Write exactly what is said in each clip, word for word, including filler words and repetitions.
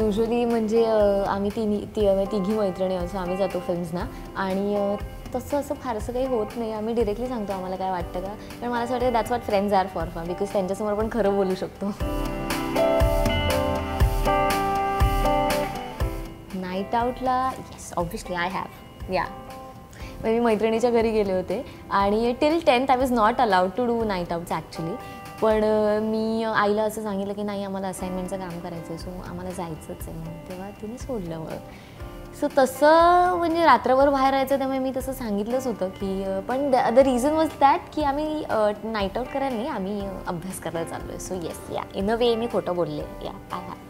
Usually म्हणजे आम्ही तिन्ही ती तिघी मैत्रिणी असं आम्ही जातो फिल्म्सना आणि तसं असं फारसं काही होत नाही. आम्ही डिरेक्टली सांगतो आम्हाला काय वाटतं का, पण मला असं वाटतं that's what friends are for for because त्यांच्यासमोर पण खरं बोलू शकतो. नाईट आउटला येस ऑब्व्हियसली आय हॅव या मी मैत्रिणीच्या घरी गेले होते आणि till tenth I was not allowed to do night outs actually. पण मी आईला असं सांगितलं की नाही आम्हाला असाइनमेंटचं काम करायचं आहे सो आम्हाला जायचंच आहे म्हणून तेव्हा तिने सोडलं मग. सो तसं म्हणजे रात्रभर बाहेर राहायचं त्यामुळे मी तसं सांगितलंच होतं की पण द रिझन वॉज दॅट की आम्ही नाईट आउट करायला नाही आम्ही अभ्यास करायला चाललो आहे. So yes yeah in a way मी खोटं बोलले yeah I have.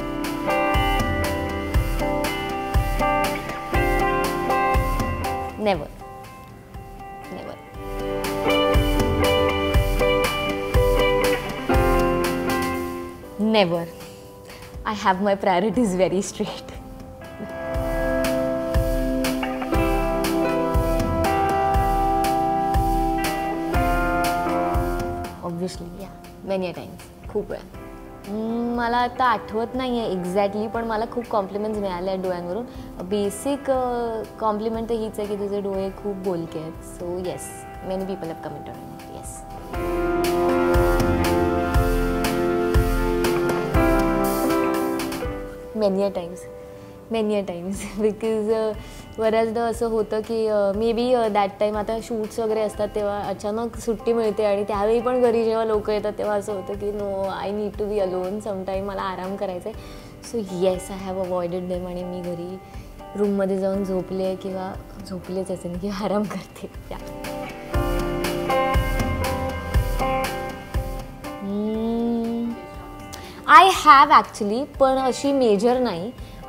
Never never. Never. I have my priorities very straight. Obviously, yeah, many a times. खूप वेळा. मला आता आठवत नाही आहे एक्झॅक्टली पण मला खूप कॉम्प्लिमेंट्स मिळाले आहेत डोळ्यांवरून. बेसिक कॉम्प्लिमेंट तर हीच आहे की तुझे डोळे खूप बोलके आहेत. So yes many people have commented on it. Yes. Many a times many a times because बऱ्याचदा असं होतं की मे बी दॅट टाईम आता शूट्स वगैरे असतात तेव्हा अचानक सुट्टी मिळते आणि त्यावेळी पण घरी जेव्हा लोक येतात तेव्हा असं होतं की no I need to be alone sometime मला आराम करायचा आहे. So yes I have avoided them आणि मी घरी रूममध्ये जाऊन झोपले किंवा झोपलेच असेल किंवा आराम करते. त्या आय हॅव ॲक्च्युली पण अशी मेजर नाही.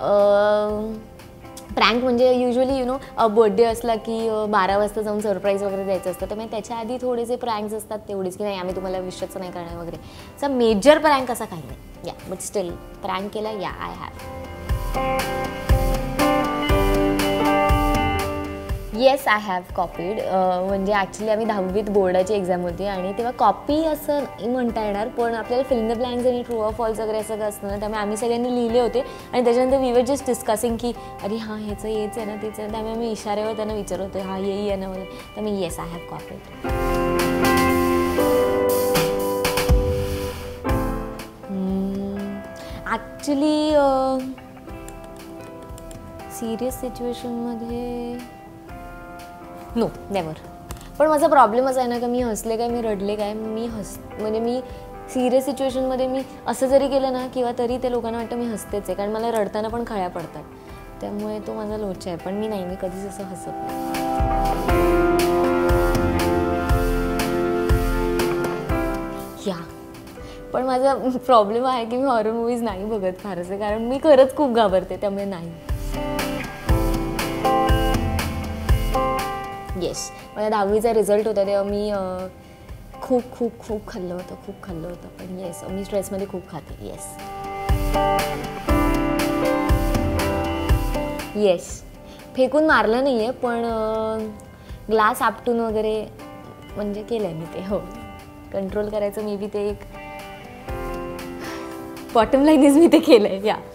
प्रँक म्हणजे युजली यू नो बर्थडे असला की बारा वाजता जाऊन सरप्राईज वगैरे द्यायचं असतं त्यामुळे त्याच्या आधी थोडेसे प्रँक्स असतात तेवढेच की नाही आम्ही तुम्हाला विशच नाही करणार वगैरे. असा मेजर प्रँक असा काही नाही या बट स्टील प्रँक केला yeah I have. Yes I have copied. म्हणजे ॲक्च्युली आम्ही दहावीत बोर्डाची एक्झाम होती आणि तेव्हा कॉपी असं नाही म्हणता येणार पण आपल्याला फिल इन द ब्लँक्स आणि ट्रू ऑर फॉल्स वगैरे असं काय असतं ना त्यामुळे आम्ही सगळ्यांनी लिहिले होते आणि त्याच्यानंतर वी वर जस्ट डिस्कसिंग की अरे हां ह्याचं हेच आहे ना तेच आहे त्यामुळे मी इशाऱ्यावर त्यांना विचारत होते हां येई आहे ना वगैरे त्यामुळे yes I have copied. Actually serious सिच्युएशनमध्ये नो नेवर. पण माझा प्रॉब्लेमच आहे ना का मी हसले काय मी रडले काय मी हस म्हणजे मी सिरियस सिच्युएशनमध्ये मी असं जरी केलं ना किंवा तरी ते लोकांना वाटतं मी हसतेच आहे कारण मला रडताना पण खळ्या पडतात त्यामुळे तो माझा लोचा आहे. पण मी नाही मी कधीच असं हसत नाही. या पण माझा प्रॉब्लेम आहे की मी हॉरर मूवीज नाही बघत फारसे कारण मी खरंच खूप घाबरते त्यामुळे नाही. येस माझ्या दहावीचा रिझल्ट होता तेव्हा मी खूप खूप खूप खाल्लं होतं खूप खाल्लं होतं पण येस मी स्ट्रेसमध्ये खूप खाते. येस येस फेकून मारलं नाही आहे पण ग्लास आपटून वगैरे म्हणजे केलं आहे मी ते. हो कंट्रोल करायचं मे बी ते एक बॉटम लाईन इज मी ते केलं आहे या.